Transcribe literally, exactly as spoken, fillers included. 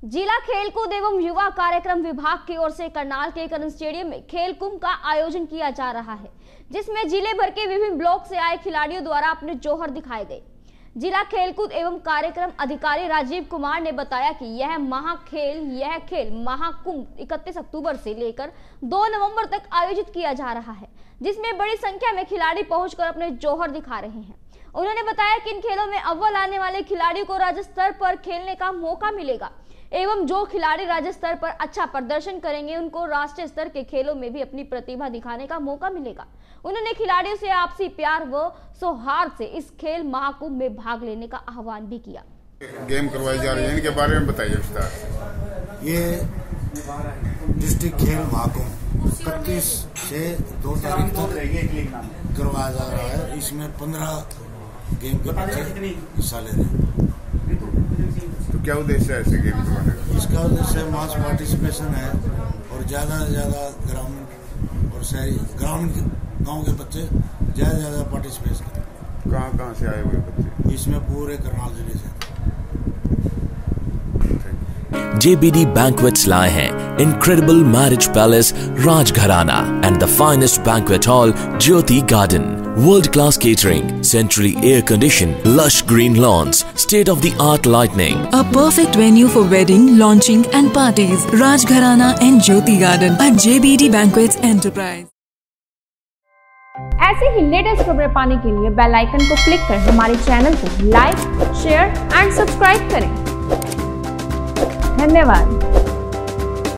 जिला खेलकूद एवं युवा कार्यक्रम विभाग की ओर से करनाल के करण स्टेडियम में खेल कुंभ का आयोजन किया जा रहा है, जिसमें जिले भर के विभिन्न ब्लॉक से आए खिलाड़ियों द्वारा अपने जौहर दिखाए गए। जिला खेलकूद एवं कार्यक्रम अधिकारी राजीव कुमार ने बताया कि यह महाखेल यह खेल महाकुंभ इकतीस अक्टूबर से लेकर दो नवंबर तक आयोजित किया जा रहा है, जिसमें बड़ी संख्या में खिलाड़ी पहुंचकर अपने जौहर दिखा रहे हैं। उन्होंने बताया कि इन खेलों में अव्वल आने वाले खिलाड़ियों को राज्य स्तर पर खेलने का मौका मिलेगा एवं जो खिलाड़ी राज्य स्तर पर अच्छा प्रदर्शन करेंगे उनको राष्ट्रीय स्तर के खेलों में भी अपनी प्रतिभा दिखाने का मौका मिलेगा। उन्होंने खिलाड़ियों से आपसी प्यार व सौहार्द से इस खेल महाकुंभ में भाग लेने का आह्वान भी किया। गेम करवाई जा रही है, इनके बारे में बताइए विस्तार। ये डिस्ट्रिक्ट खेल महाकुंभ इकतीस से दो तारीख तक करवाया जा रहा है। इसमें पंद्रह गेम के बच्चे हिस्सा ले रहे हैं। तो क्या उद्देश्य है ऐसे गेम करवाने का? इसका उद्देश्य मास पार्टिसिपेशन है और ज़्यादा से ज़्यादा ग्रामीण और शहरी ग्रामीण गांव के बच्चे ज़्यादा से ज़्यादा पार्टिसिपेट करें। कहाँ कहाँ से आए हुए बच्चे? इसमें पूरे करनाल जिले से। J B D Banquets लाए हैं Incredible Marriage Palace Rajgharana and the finest banquet hall Jyoti Garden. World-class catering, centrally air-conditioned, lush green lawns, state-of-the-art lighting. A perfect venue for wedding, launching and parties. Rajgharana and Jyoti Garden at J B D Banquets Enterprise. ऐसे ही latest खबरें पाने के लिए bell icon को click कर हमारे channel को like, share and subscribe करें। धन्यवाद।